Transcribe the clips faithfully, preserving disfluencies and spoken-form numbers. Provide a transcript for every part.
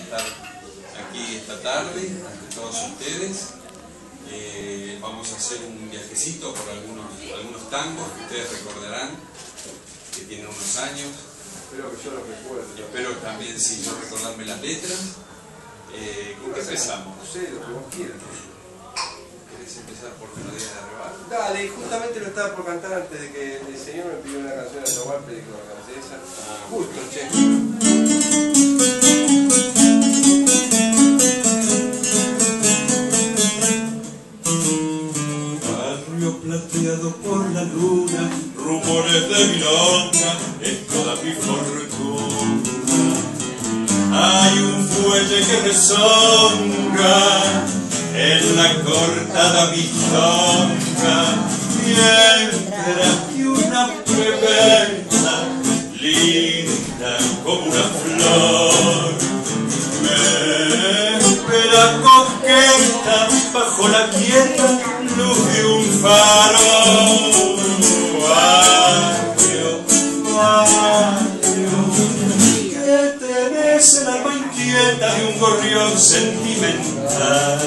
estar aquí esta tarde ante todos ustedes. Eh, vamos a hacer un viajecito por algunos, algunos tangos que ustedes recordarán, que tienen unos años. Espero que yo los recuerde. Espero también, si yo recordarme las letras. Eh, ¿Con qué empezamos? No sé, lo que vos quieras. ¿Querés empezar por Melodía de Arrebato? Dale, justamente lo estaba por cantar antes de que el señor me pidió una canción de Atahualpa y dijo que la canté esa. Ah, Justo, che. Barrio plateado por la luna, rumores de milonga, es toda mi fortuna. Hay un fuelle que rezonga en la cortada milonga, mientras que una prebenda linda como una flor me espera coqueta bajo la quieta luz de un faro. Barrio, barrio, que tenés el alma inquieta de un gorrión sentimental.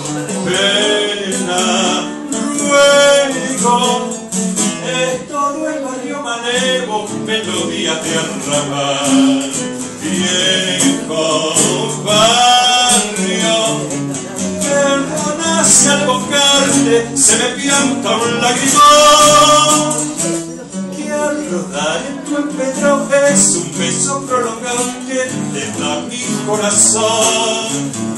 Pena, ruego, es todo el barrio malevo, melodía de arrabal. Viejo barrio, perdona si al evocarte se me pianta un lagrimón, que al rodar en tu empedrado es un beso prolongado que te da mi corazón.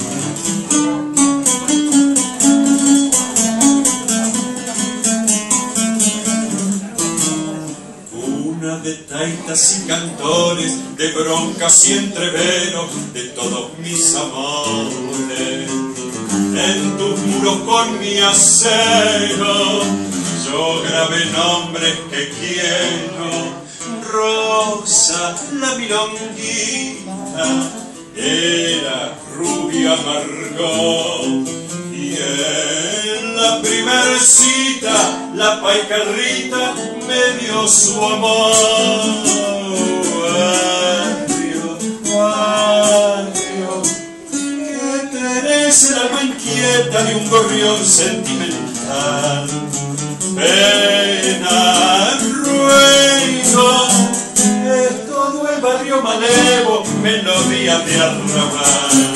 De taitas y cantores, de broncas y entreveros, de todos mis amores. En tus muros con mi acero, yo grabé nombres que quiero. Rosa, la milonguita, era rubia Margot. Y en la primer cita, la paicarrita me dio su amor. Barrio, barrio, que tenés el alma inquieta de un gorrión sentimental. Pena, ruego, es todo el barrio malevo, melodía de arrabal.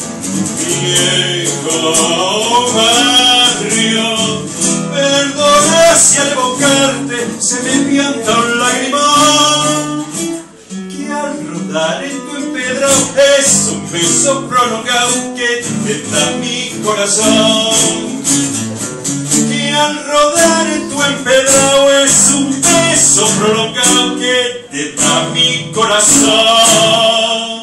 Viejo barrio, perdona si al evocarte se me pianta un lagrimón, que al rodar en tu empedrado es un beso prolongado que te da mi corazón. Que al rodar en tu empedrado es un beso prolongado que te da mi corazón.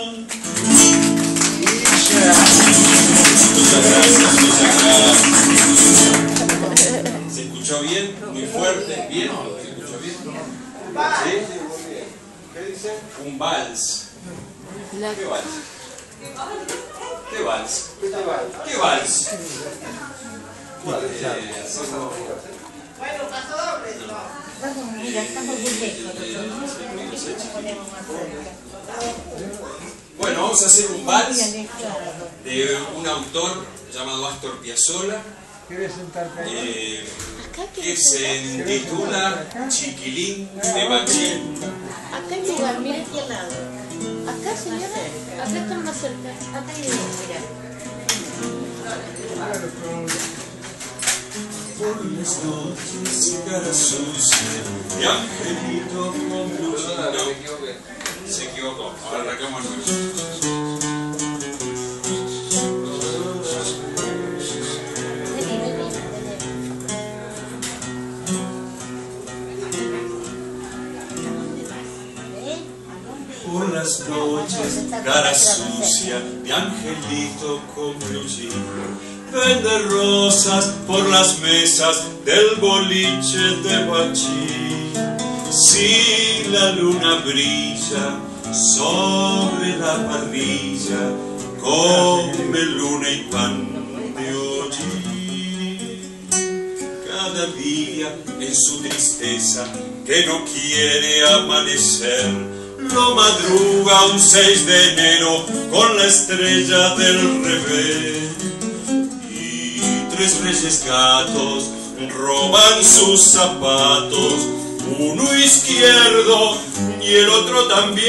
Muchas gracias, muchas gracias. ¿Se escuchó bien? Muy fuerte, ¿bien? ¿Se escuchó bien? ¿Sí? ¿Qué dicen? Un vals. ¿Qué vals? ¿Qué vals? ¿Qué te va? ¿Qué vals? Bueno, paso doble. Mira, estamos muy lejos. Bueno, vamos a hacer un vals de un autor llamado Astor Piazzolla, eh, que se titula Chiquilín de Machín. Acá hay lugar, mira aquí al lado. Acá, señora, acá están más cerca. Acá hay lugar, mira. Por las noches, cara sucia, de angelito con Perdona, luz. me equivoqué. Se equivocó. Ahora arrancamos de nuevo. Por las noches, cara sucia, de angelito con blue jean. Vende rosas por las mesas del boliche de Bachín. Si la luna brilla sobre la parrilla, come luna y pan de hollín. Cada día en su tristeza que no quiere amanecer, lo madruga un seis de enero con la estrella del revés. Y tres reyes gatos roban sus zapatos, uno izquierdo y el otro también.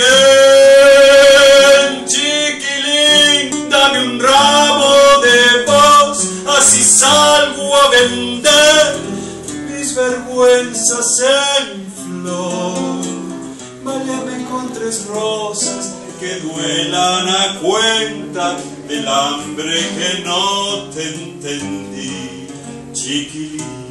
Chiquilín, dame un ramo de voz, así salgo a vender mis vergüenzas en flor. Váyame con tres rosas que duelan a cuenta del hambre que no te entendí, chiquilín.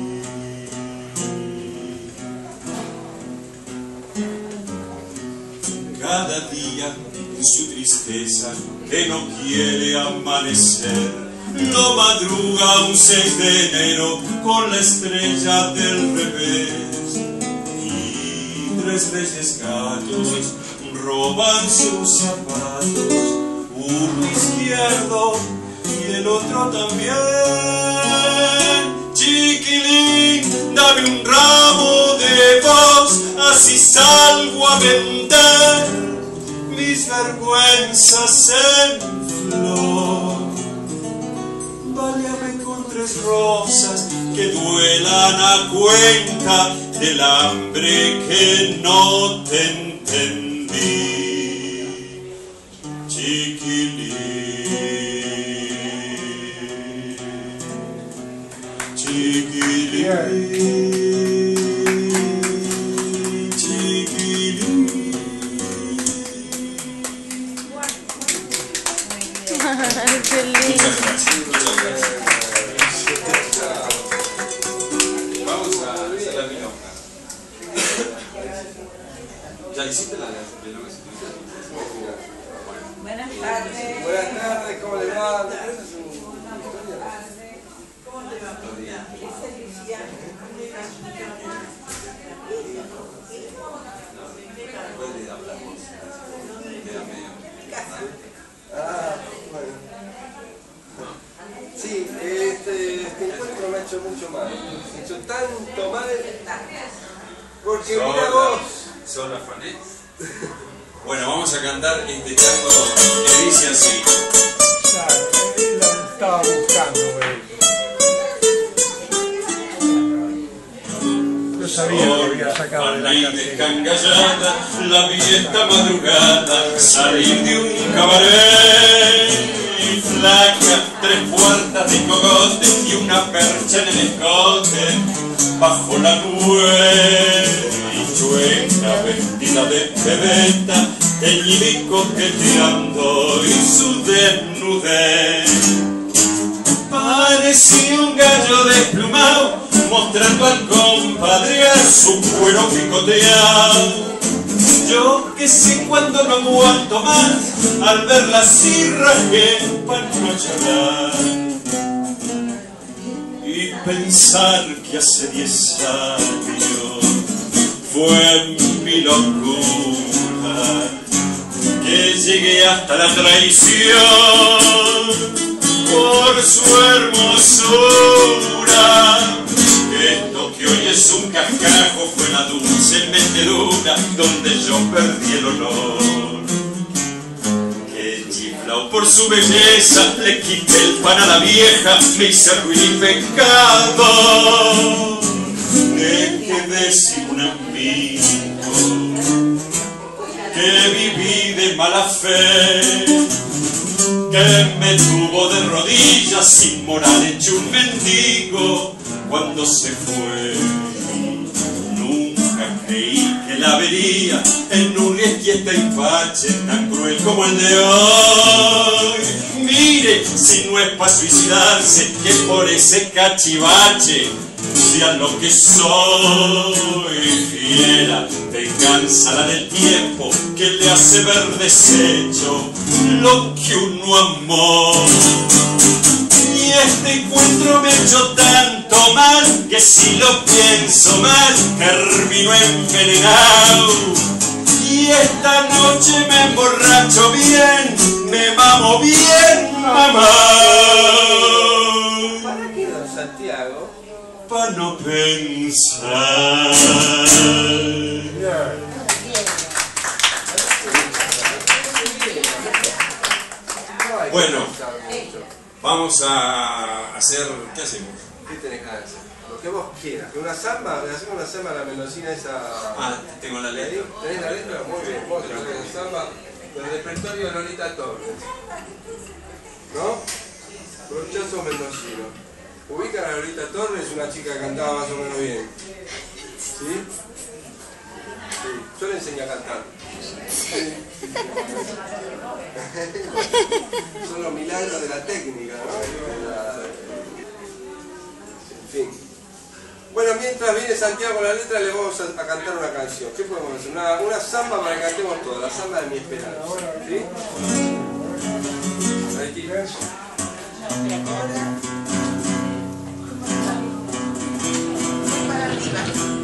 Cada día en su tristeza que no quiere amanecer, lo madruga un seis de enero con la estrella del revés. Y tres reyes gatos roban sus zapatos, uno izquierdo y el otro también. Chiquilín, dame un ramo de voz, así salgo a vender mis vergüenzas en flor. Váliame con tres rosas que duelan a cuenta del hambre que no te entendí, chiquilín. Chiquilín, chiquilín. Qué lindo. Muchas gracias, muchas gracias. Vamos a hacer la milonga. ¿Ya hiciste la milonga? Buenas tardes. Buenas tardes, ¿cómo le va? Ah, bueno. Sí, este, este encuentro me ha hecho mucho mal. Me ha hecho tanto mal. Porque mira vos. Son afané. Bueno, vamos a cantar este tango que dice así. Claro, él la estaba buscando, güey. Yo sabía que había sacado de la cárcel. Descangallada, la vi esta madrugada salir de un cabaret. Flaca, tres puertas de cogote y una percha en el escote bajo la nube. Y chueca, vestida de pebeta, teñida y coqueteando y su desnudez. Parecía un gallo desplumado, mostrando al compadre a su cuero picoteado. Yo que sé cuando no aguanto más, al verla así rajé para no llorar. Y pensar que hace diez años fue mi locura, que llegué hasta la traición por su hermosura. Esto que hoy es un cascajo fue la dulce metedura donde yo perdí el olor. Que chiflao por su belleza, le quité el pan a la vieja, me hice ruin y pecado. Me quedé sin un amigo, que viví de mala fe, que me tuvo de rodillas sin moral hecho un mendigo cuando se fue. Nunca creí que la vería en un riesquieta empache tan cruel como el de hoy. Mire, si no es para suicidarse, que por ese cachivache sea lo que soy. Fiera, venganza la del tiempo que le hace ver deshecho lo que uno amó. Y este encuentro me echó tanto mal que si lo pienso mal termino envenenado. Y esta noche me emborracho bien, me mamo bien, mamá. ¿Para qué, don Santiago? Pa' no pensar. Bueno, vamos a hacer... ¿Qué hacemos? ¿Qué tenés ganas de hacer? Lo que vos quieras. Una samba, le hacemos una samba a la mendocina esa... Ah, tengo la letra. ¿Tenés la letra? Muy bien. Vos tenés la samba del repertorio de Lolita Torres. ¿No? Brochazo mendocino. Ubican a Lolita Torres, una chica que cantaba más o menos bien. ¿Sí? Sí. Yo le enseñé a cantar. Sí. Son los milagros de la técnica, ¿no? En fin. Bueno, mientras viene Santiago con la letra, le vamos a, a cantar una canción. ¿Qué podemos hacer? Una, una samba para que cantemos toda, la samba de mi esperanza. ¿Sí? Aquí. Para arriba.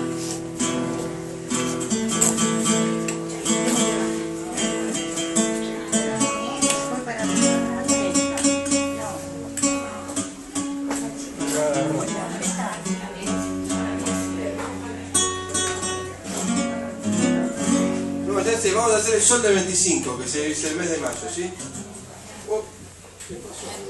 Vamos a hacer el sol del veinticinco, que es el mes de mayo, ¿sí? Oh, ¿qué pasó el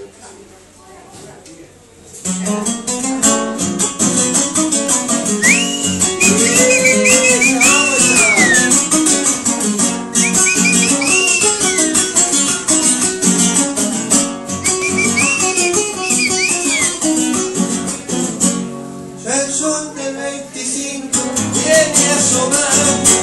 veinticinco? El sol del veinticinco viene a asomar.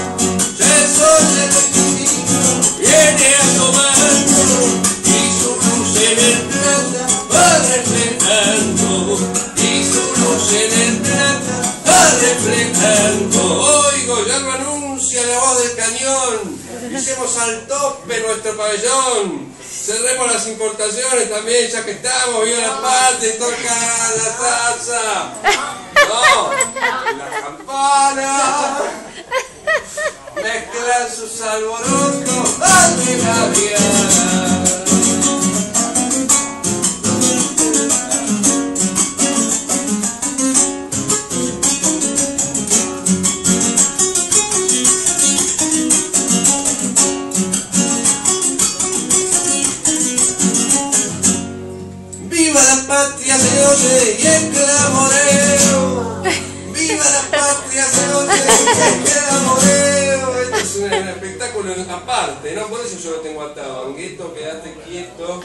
Viene asomando y su luz en el plata va reflejando, y su luz en el plata va reflejando. Oigo, ya lo anuncia la voz del cañón, pisemos al tope nuestro pabellón, cerremos las importaciones también, ya que estamos, viva la patria y toca la taza. No, la campana mezclan sus alborotos al de la viada. Viva la patria se oye y el clamoreo. Viva la patria se oye y el clamoreo. Es un espectáculo aparte, ¿no? Por eso yo lo tengo atado. Angueto, quédate quieto.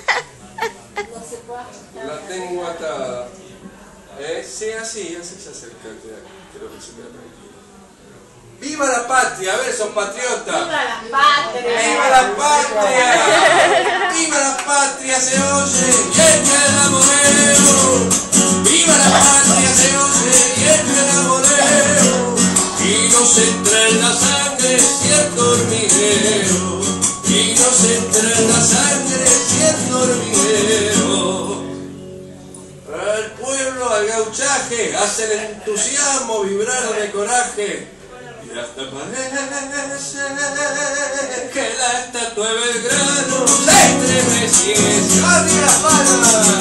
La tengo atada. ¿Eh? Sí, así, así se acerca. Creo que se queda tranquilo. ¡Viva la patria! A ver, son patriotas. ¡Viva la patria! ¡Viva la patria! ¡Viva la patria se oye y el clamoreo! ¡Viva la patria se oye y el clamoreo! Y nos entra en la sangre cierto hormiguero, y nos entra en la sangre cierto hormiguero. Al pueblo, al gauchaje, hace el entusiasmo vibrar de coraje. Y hasta parece que la estatua de Belgrano se estremeciese. ¡Arriba las palmas!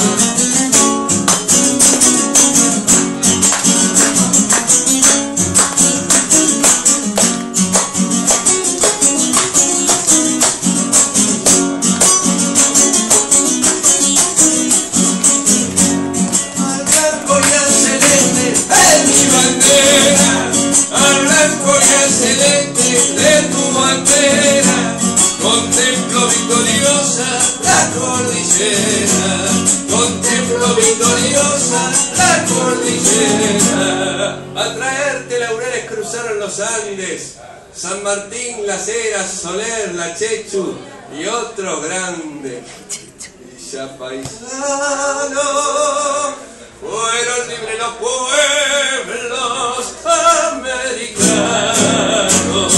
De tu bandera, contemplo victoriosa la cordillera, contemplo victoriosa la cordillera. A traerte laureles cruzaron los Andes, San Martín, Las Heras, Soler, La Chechu y otros grandes. Villa Paisano, fueron libres los pueblos americanos.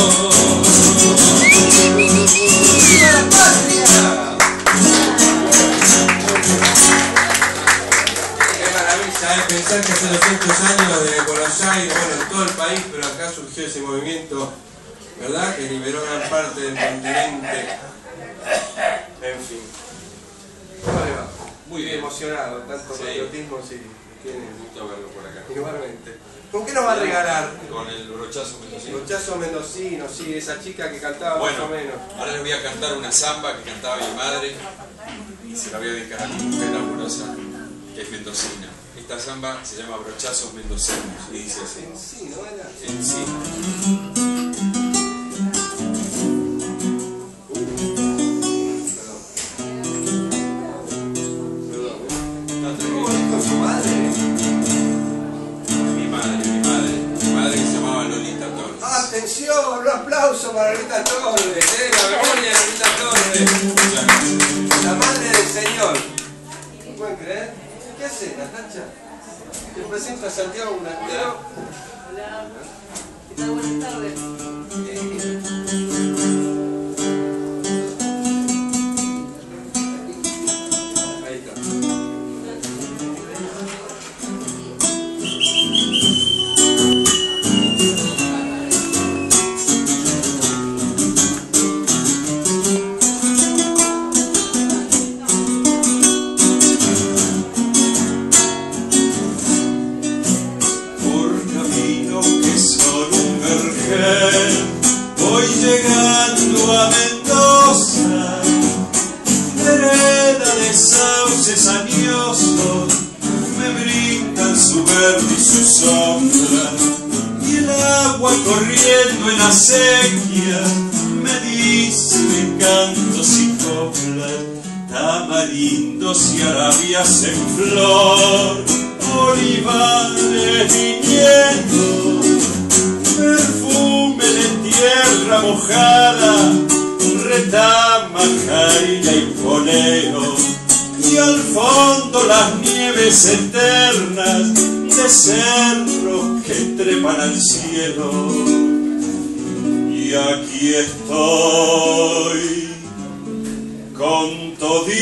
¡Viva la patria! Qué maravilla, ¿eh? Pensar que hace doscientos años de Buenos Aires, bueno, en todo el país, pero acá surgió ese movimiento, ¿verdad?, que liberó gran parte del continente. En fin. ¿Cómo le va? Muy bien. emocionado, tanto Sí. patriotismo, sí. Tiene. Gusto verlo por acá. Igualmente. ¿Con qué nos va a regalar? Con el brochazo mendocino. Brochazo mendocino, sí, esa chica que cantaba Bueno, más o menos. ahora les voy a cantar una samba que cantaba mi madre y se la voy a dedicar a mi mujer amorosa, que es mendocina. Esta samba se llama Brochazos Mendocinos y dice así. Sí, ¿no era? En sí. Con su madre. Mi madre, mi madre, mi madre que se llamaba Lolita Torres. Atención, un aplauso para Lolita Torres, ¿eh? La memoria de Lolita Torres. Muchas gracias. La madre del Señor. ¿No pueden creer? ¿Qué haces, Natacha? Te presento a Santiago Unantero. Hola. ¿Qué tal? Buenas tardes. Ahí está. Voy llegando a Mendoza, vereda de sauces añosos, me brindan su verde y su sombra, y el agua corriendo en acequia me dice de cantos y coplas, tamarindos y arabias en flor, olivares viñedos, perfume de tierra mojada, retama, jaila y poleo, y al fondo las nieves eternas de cerros que trepan al cielo. Y aquí estoy con todita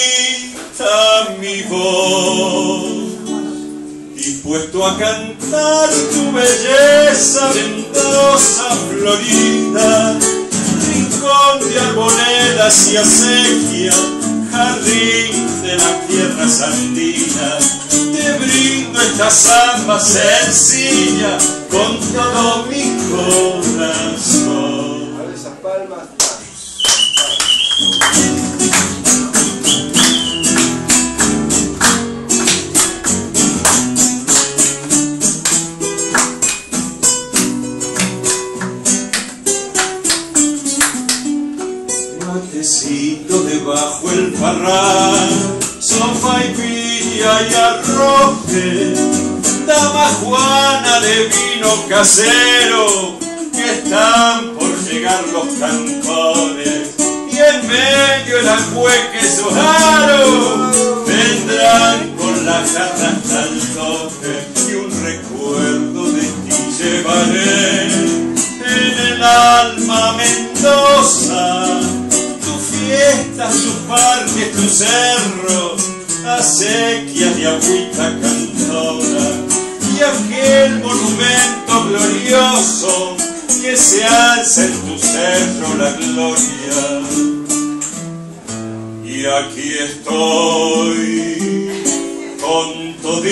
mi voz, dispuesto a cantar tu belleza, Mendoza florida, rincón de arboledas y acequias, jardín de las tierras andinas. Te brindo esta samba sencilla con todo mi corazón. A ver esas palmas. Matecito debajo el parral, sopa y piña y arroje, dama Juana de vino casero, que están por llegar los cantones, y en medio el acueque sojaro, vendrán con las jarras al toque, y un recuerdo de ti llevaré en el alma Mendoza. Fiestas, tus parques, tus cerros, acequias de agüita cantora, y aquel monumento glorioso que se alza en tu cerro la gloria. Y aquí estoy con todita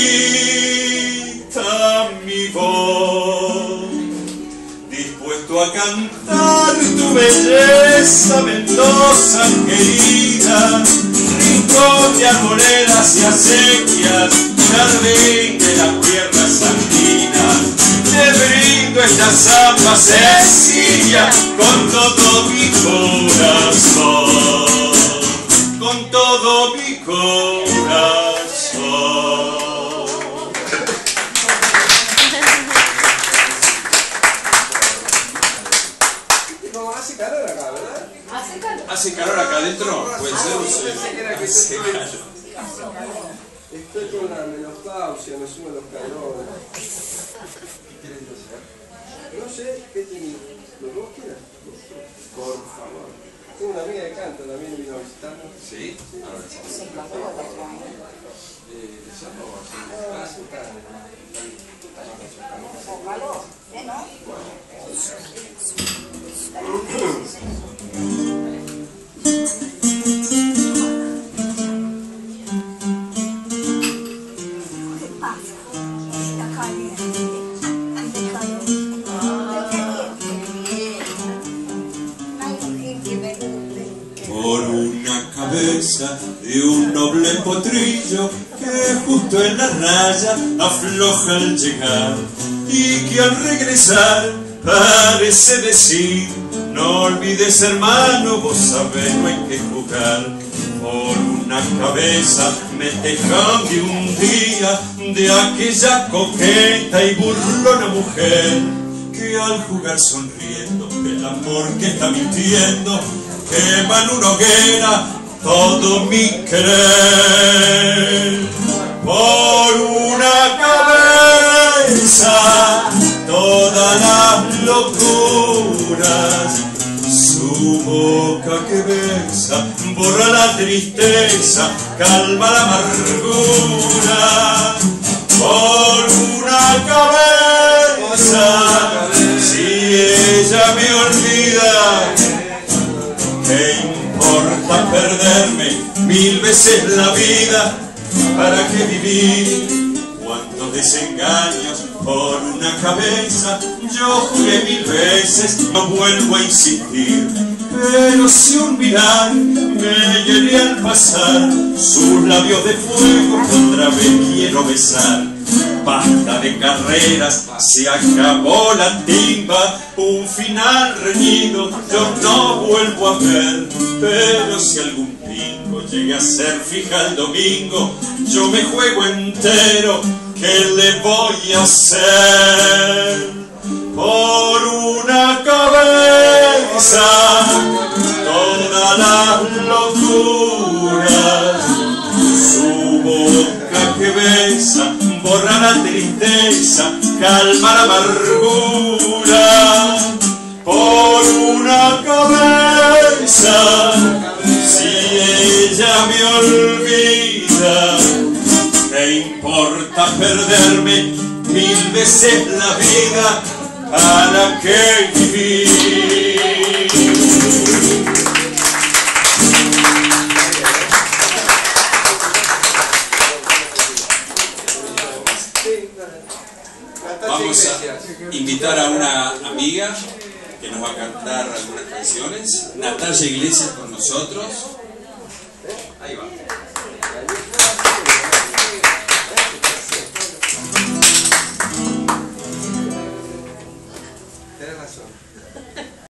mi voz, dispuesto a cantar tu belleza, Mendoza querida, rincón de arboledas y acequias, jardín de las tierras andinas. Te brindo esta samba sencilla con todo mi corazón, con todo mi corazón. Hace calor acá, ¿verdad? ¿Hace calor? ¿Hace calor acá adentro? Puede ser. Yo pensé que era que Hace estoy, calor. estoy con la menopausia, me suben los calores. ¿Qué querés hacer? No sé, ¿qué tenés? ¿Los dos quieren? Por favor. Tengo una amiga que canta, también vino a visitarnos. ¿Sí? Ahora sí. Eh, ¿se llama? Ah, sí, está. cabeza de un noble potrillo que justo en la raya afloja al llegar y que al regresar parece decir: no olvides, hermano, vos sabés, no hay que jugar. Por una cabeza me te cambio un día de aquella coqueta y burlona mujer que al jugar sonriendo el amor que está mintiendo quema en una hoguera todo mi querer. Por una cabeza todas las locuras, su boca que besa borra la tristeza, calma la amargura. Por una cabeza, si ella me olvida, ¿qué importa perderme mil veces la vida? ¿Para qué vivir? Cuántos desengaños por una cabeza. Yo jugué mil veces, no vuelvo a insistir. Pero si un mirar me hiere al pasar, sus labios de fuego otra vez quiero besar. Basta de carreras, se acabó la timba, un final reñido yo no vuelvo a ver. Pero si algún pingo llega a ser fija el domingo, yo me juego entero, ¿qué le voy a hacer? Por una cabeza todas las locuras, su boca que besa borra la tristeza, calma la amargura. Por una cabeza, si ella me olvida, ¿qué importa perderme mil veces la vida? ¿Para qué vivir? Vamos a invitar a una amiga que nos va a cantar algunas canciones. Natalia Iglesias con nosotros.